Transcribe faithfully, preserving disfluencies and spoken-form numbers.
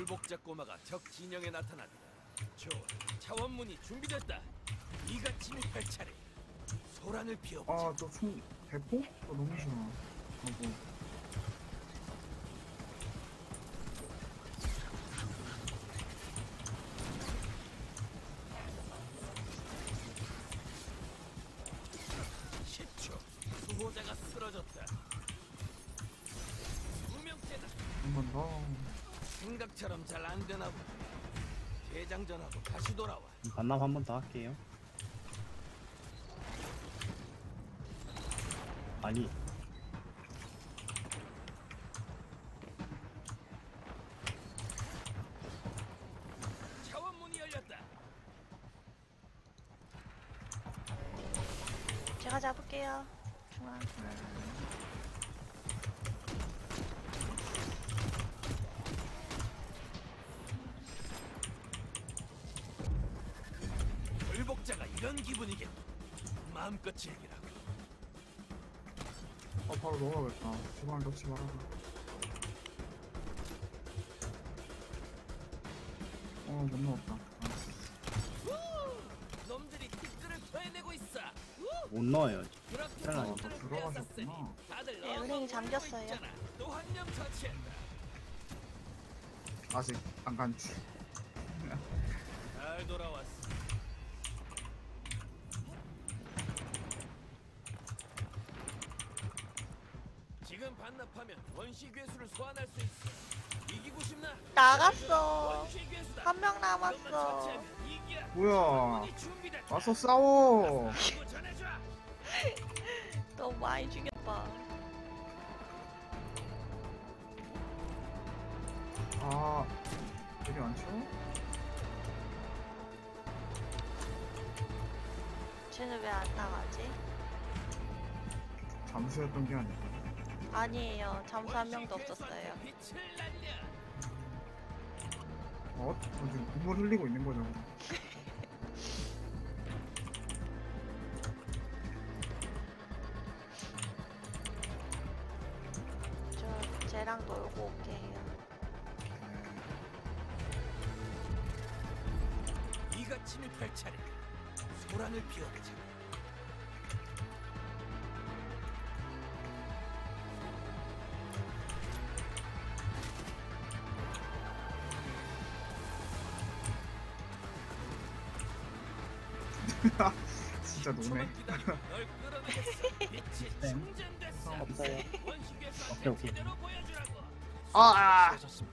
굴복자 꼬마가 적 진영에 나타났다. 좋아, 차원문이 준비됐다. 네가 침입할 차례. 소란을 피워보자. 아, 저 총 대포? 저 너무 싫어. 하고. 십 초. 수호자가 쓰러졌다. 무명죄다. 한 번 더. 생각처럼 잘 안 되나 보다. 대장전하고 다시 돌아와. 반납 한 번 더 할게요. 아니 차원문이 열렸다. 제가 잡을게요. 중앙. 굴복자가 이런 기분이겠다. 마음껏 즐기라고. 아, 바로 넣어야겠다. 제발 넣지 말아라. 어, 못 넣었다. 아. 우! 놈들이 티끌을 토해내고 있어. 우! 못 넣어요. 그렇게 잘 나와. 놈들을 들어가셨구나. 빼앗았으니 다들 네, 은행이 엉엉 잠겼어요. 울고 있잖아. 또 한 명 처치했다. 아직 안 간지. 잘 돌아왔어. 지금 반납하면 원시 괴수를 소환할 수 있어. 이기고 싶나? 나갔어. 원시 괴수다. 한 명 이것만 남았어. 처치하면 이기야. 뭐야. 차원문이 준비됐다. 와서 싸워. 이거 전해줘. 너무 많이 죽였다. 아, 되게 많죠? 쟤는 왜 안 나가지? 잠수였던 게 아니고. 아니에요. 잠수 한 명도 없었어요. 빛을 날려. 어? 저 지금 눈물 흘리고 있는 거죠. 저 쟤랑 놀고 올게요. 네가 침입할 차례. 소란을 피워보자. 진짜 노네. 초만 기다리면 널 끌어내겠어. 빛이 네. 충전됐어. 없어요. 원시 괴수한테 오케이, 오케이. 제대로 보여주라고. 아, 아. 수고하셨습니다.